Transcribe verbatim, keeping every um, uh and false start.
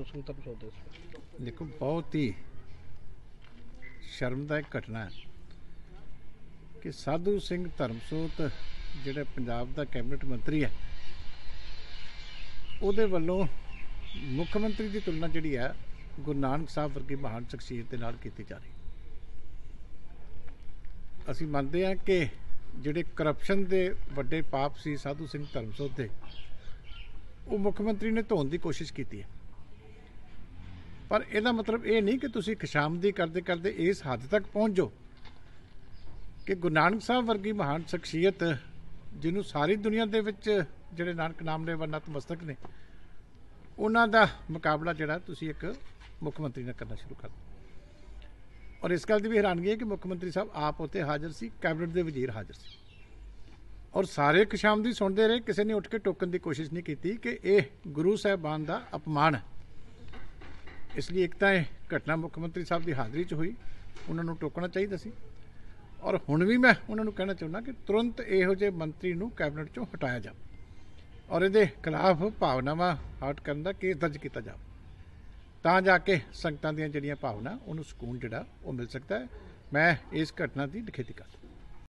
साधु सिंह धर्मसोत दे देखो बहुत ही शर्मदायक घटना है कि साधु सिंह धर्मसोत जिहड़ा पंजाब का कैबिनेट मंत्री है ਉਹਦੇ ਵੱਲੋਂ ਮੁੱਖ ਮੰਤਰੀ ਦੀ ਤੁਲਨਾ ਜਿਹੜੀ ਹੈ ਗੁਰੂ ਨਾਨਕ ਸਾਹਿਬ ਵਰਗੀ ਮਹਾਨ ਸ਼ਖਸੀਅਤ ਦੇ ਨਾਲ ਕੀਤੀ ਜਾ ਰਹੀ। ਅਸੀਂ ਮੰਨਦੇ ਹਾਂ ਕਿ ਜਿਹੜੇ ਕਰਪਸ਼ਨ ਦੇ ਵੱਡੇ ਪਾਪ ਸੀ ਸਾਧੂ ਸਿੰਘ ਧਰਮਸੋਤ ਦੇ, ਉਹ ਮੁੱਖ ਮੰਤਰੀ ਨੇ ਧੋਣ ਦੀ ਕੋਸ਼ਿਸ਼ ਕੀਤੀ ਹੈ। ਪਰ ਇਹਦਾ ਮਤਲਬ ਇਹ ਨਹੀਂ ਕਿ ਤੁਸੀਂ ਖੁਸ਼ਾਮਦੀ ਕਰਦੇ ਕਰਦੇ ਇਸ ਹੱਦ ਤੱਕ ਪਹੁੰਚ ਜਾਓ ਕਿ ਗੁਰੂ ਨਾਨਕ ਸਾਹਿਬ ਵਰਗੀ ਮਹਾਨ ਸ਼ਖਸੀਅਤ ਜਿਹਨੂੰ ਸਾਰੀ ਦੁਨੀਆ ਦੇ ਵਿੱਚ ਜਿਹੜੇ ਨਾਨਕ ਨਾਮ ਦੇ ਨਤਮਸਤਕ ਨੇ, ਉਹਨਾਂ ਦਾ ਮੁਕਾਬਲਾ ਜਿਹੜਾ ਤੁਸੀਂ ਇੱਕ ਮੁੱਖ ਮੰਤਰੀ ਨਾਲ ਕਰਨਾ ਸ਼ੁਰੂ ਕਰ ਦਿਓ। ਔਰ ਇਸ ਗੱਲ ਦੀ ਵੀ ਹੈਰਾਨਗੀ ਹੈ ਕਿ ਮੁੱਖ ਮੰਤਰੀ ਸਾਹਿਬ ਆਪ ਉੱਥੇ ਹਾਜ਼ਰ ਸੀ, ਕੈਬਨਿਟ ਦੇ ਵਜ਼ੀਰ ਹਾਜ਼ਰ ਸੀ, ਔਰ ਸਾਰੇ ਖੁਸ਼ਾਮਦੀ ਸੁਣਦੇ ਰਹੇ। ਕਿਸੇ ਨੇ ਉੱਠ ਕੇ ਟੋਕਣ ਦੀ ਕੋਸ਼ਿਸ਼ ਨਹੀਂ ਕੀਤੀ ਕਿ ਇਹ ਗੁਰੂ ਸਾਹਿਬਾਨ ਦਾ ਅਪਮਾਨ ਹੈ। ਇਸ ਲਈ ਇੱਕ ਤਾਂ ਇਹ ਘਟਨਾ ਮੁੱਖ ਮੰਤਰੀ ਸਾਹਿਬ ਦੀ ਹਾਜ਼ਰੀ 'ਚ ਹੋਈ, ਉਹਨਾਂ ਨੂੰ ਟੋਕਣਾ ਚਾਹੀਦਾ ਸੀ। ਔਰ ਹੁਣ ਵੀ ਮੈਂ ਉਹਨਾਂ ਨੂੰ ਕਹਿਣਾ ਚਾਹੁੰਦਾ ਕਿ ਤੁਰੰਤ ਇਹੋ ਜਿਹੇ ਮੰਤਰੀ ਨੂੰ ਕੈਬਨਿਟ 'ਚੋਂ ਹਟਾਇਆ ਜਾਵੇ ਔਰ ਇਹਦੇ ਖਿਲਾਫ ਭਾਵਨਾਵਾਂ ਹਾਟ ਕਰਨ ਦਾ ਕੇਸ ਦਰਜ ਕੀਤਾ ਜਾਵੇ, ਤਾਂ ਜਾ ਕੇ ਸੰਗਤਾਂ ਦੀਆਂ ਜਿਹੜੀਆਂ ਭਾਵਨਾ ਉਹਨੂੰ ਸਕੂਨ ਜਿਹੜਾ ਉਹ ਮਿਲ ਸਕਦਾ ਹੈ। ਮੈਂ ਇਸ ਘਟਨਾ ਦੀ ਨਿਖੇਧੀ ਕਰਦਾ।